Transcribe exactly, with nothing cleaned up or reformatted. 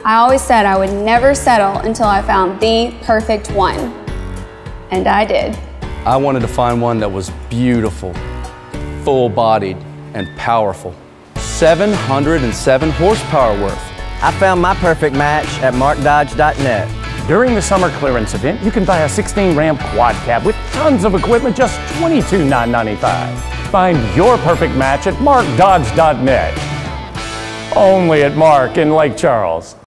I always said I would never settle until I found the perfect one. And I did. I wanted to find one that was beautiful, full-bodied, and powerful. seven hundred seven horsepower worth. I found my perfect match at mark dodge dot net. During the summer clearance event, you can buy a sixteen Ram quad cab with tons of equipment, just twenty-two thousand nine hundred ninety-five dollars. Find your perfect match at mark dodge dot net. Only at Mark in Lake Charles.